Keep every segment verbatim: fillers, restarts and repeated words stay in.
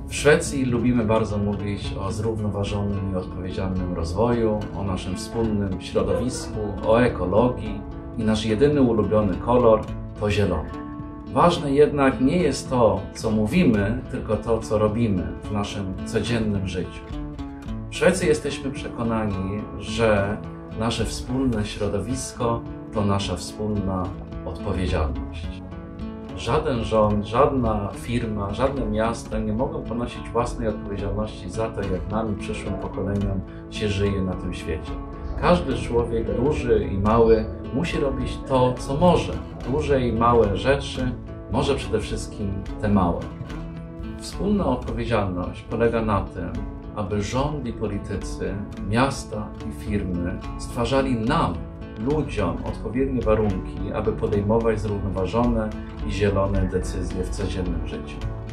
W Szwecji lubimy bardzo mówić o zrównoważonym i odpowiedzialnym rozwoju, o naszym wspólnym środowisku, o ekologii i nasz jedyny ulubiony kolor to zielony. Ważne jednak nie jest to, co mówimy, tylko to, co robimy w naszym codziennym życiu. W Szwecji jesteśmy przekonani, że nasze wspólne środowisko to nasza wspólna odpowiedzialność. Żaden rząd, żadna firma, żadne miasto nie mogą ponosić własnej odpowiedzialności za to, jak nami, przyszłym pokoleniom się żyje na tym świecie. Każdy człowiek, duży i mały, musi robić to, co może. Duże i małe rzeczy, może przede wszystkim te małe. Wspólna odpowiedzialność polega na tym, aby rząd i politycy, miasta i firmy stwarzali nam, ludziom, odpowiednie warunki, aby podejmować zrównoważone i zielone decyzje w codziennym życiu.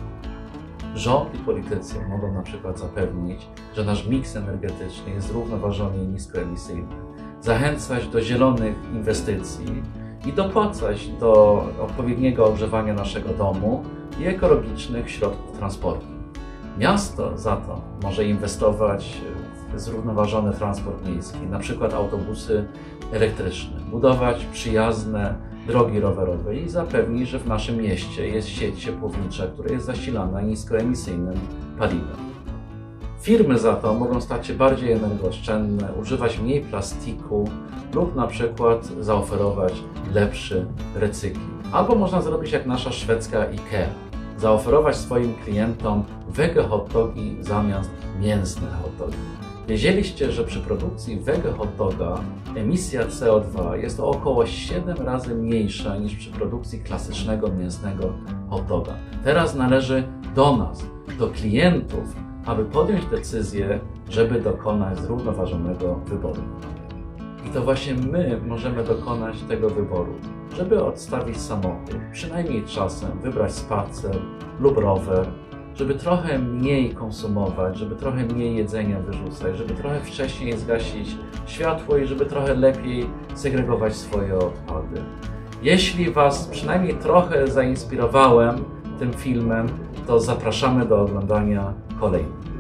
Rząd i politycy mogą na przykład zapewnić, że nasz miks energetyczny jest zrównoważony i niskoemisyjny, zachęcać do zielonych inwestycji i dopłacać do odpowiedniego ogrzewania naszego domu i ekologicznych środków transportu. Miasto za to może inwestować w zrównoważony transport miejski, na przykład autobusy elektryczne, budować przyjazne drogi rowerowe i zapewnić, że w naszym mieście jest sieć ciepłownicza, która jest zasilana niskoemisyjnym paliwem. Firmy za to mogą stać się bardziej energooszczędne, używać mniej plastiku lub na przykład zaoferować lepszy recykling. Albo można zrobić jak nasza szwedzka IKEA, zaoferować swoim klientom wege hot dogi zamiast mięsnych hot dogi. Wiedzieliście, że przy produkcji wege hot doga emisja C O dwa jest o około siedem razy mniejsza niż przy produkcji klasycznego mięsnego hot doga. Teraz należy do nas, do klientów, aby podjąć decyzję, żeby dokonać zrównoważonego wyboru. I to właśnie my możemy dokonać tego wyboru, żeby odstawić samochód, przynajmniej czasem wybrać spacer lub rower, żeby trochę mniej konsumować, żeby trochę mniej jedzenia wyrzucać, żeby trochę wcześniej zgasić światło i żeby trochę lepiej segregować swoje odpady. Jeśli Was przynajmniej trochę zainspirowałem tym filmem, to zapraszamy do oglądania kolejnych.